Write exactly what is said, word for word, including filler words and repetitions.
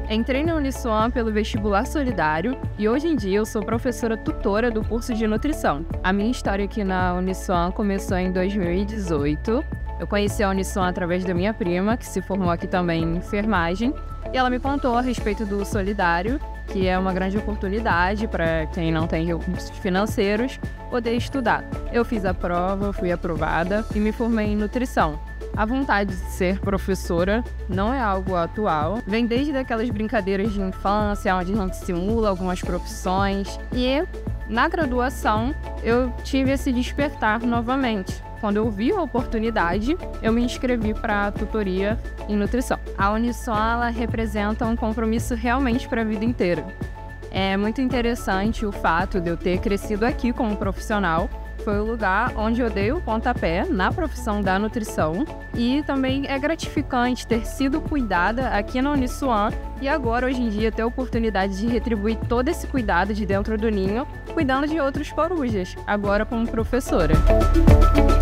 Entrei na Uniswan pelo vestibular solidário e hoje em dia eu sou professora tutora do curso de nutrição. A minha história aqui na Uniswan começou em dois mil e dezoito. Eu conheci a Uniswan através da minha prima, que se formou aqui também em enfermagem, e ela me contou a respeito do solidário, que é uma grande oportunidade para quem não tem recursos financeiros poder estudar. Eu fiz a prova, fui aprovada e me formei em nutrição. A vontade de ser professora não é algo atual, vem desde aquelas brincadeiras de infância, onde a gente simula algumas profissões, e na graduação eu tive esse despertar novamente. Quando eu vi a oportunidade, eu me inscrevi para a tutoria em nutrição. A Uniswan, ela representa um compromisso realmente para a vida inteira. É muito interessante o fato de eu ter crescido aqui como profissional. Foi o lugar onde eu dei o pontapé na profissão da nutrição, e também é gratificante ter sido cuidada aqui na Uniswan e agora, hoje em dia, ter a oportunidade de retribuir todo esse cuidado de dentro do ninho, cuidando de outros corujas, agora como professora.